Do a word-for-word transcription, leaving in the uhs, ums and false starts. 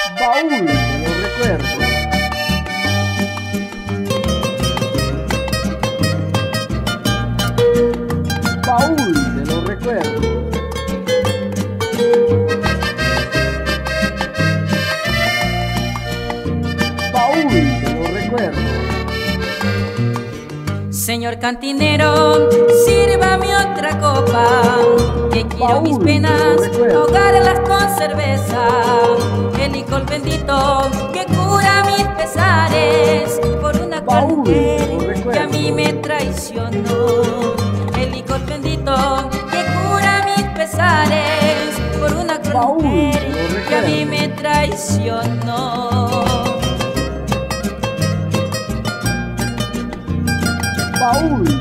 Baúl de los recuerdos. Baúl de los recuerdos. Baúl de los recuerdos. Señor cantinero, sírvame otra copa, que quiero Baúl mis de penas los recuerdos. ahogarlas con cerveza. El licor bendito que cura mis pesares por una Baúl de mujer los que a recuerdos. mí me traicionó. El licor bendito que cura mis pesares por una Baúl de mujer los que a mí recuerdos. me traicionó. Baúl